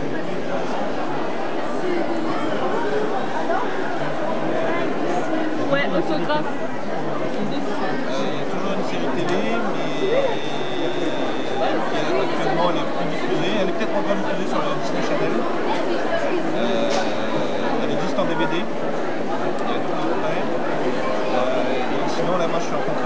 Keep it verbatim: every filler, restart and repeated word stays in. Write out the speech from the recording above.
Ouais, autographe. Euh, il y a toujours une série télé, mais qui, actuellement elle est plus diffusée. Elle est peut-être encore diffusée sur le Disney Channel. Euh, elle existe en D V D. Il y a deux extraits. Euh, et sinon là moi je suis en contrat